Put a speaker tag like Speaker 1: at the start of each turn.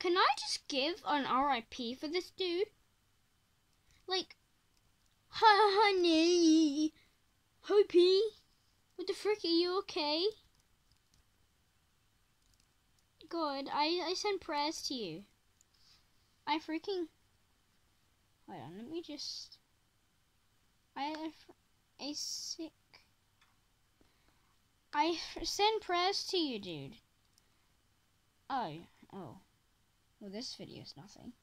Speaker 1: Can I just give an RIP for this dude? Like, honey, Hopi, what the frick, are you okay? God, I send prayers to you. I freaking... Hold on, let me just... I send prayers to you, dude. Oh. Well, this video is nothing.